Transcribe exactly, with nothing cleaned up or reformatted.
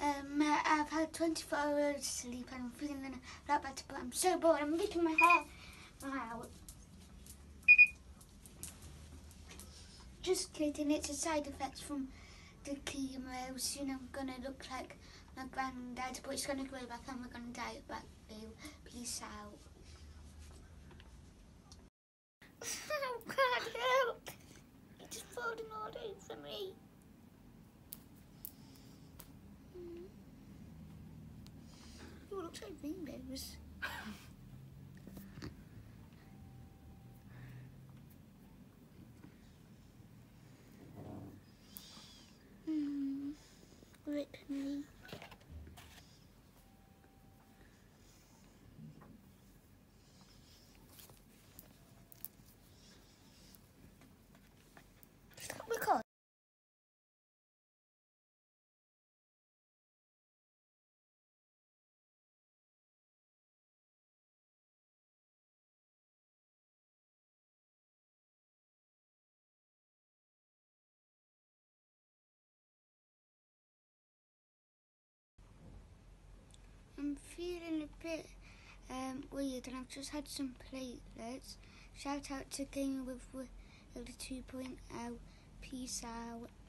Um, I've had twenty-four hours sleep and I'm feeling a lot better, but I'm so bored. I'm making my hair out. Just kidding, it's a side effect from the chemo. Soon I'm gonna look like my granddad, but it's gonna grow back and we're gonna dye it back blue. Peace out. Oh God, help! It's falling all over me. Oh, it looks like rainbows. Hmm. Rip me. Stop recording. I'm feeling a bit um, weird and I've just had some platelets. Shout out to Gamer with Willie two point oh. Peace out.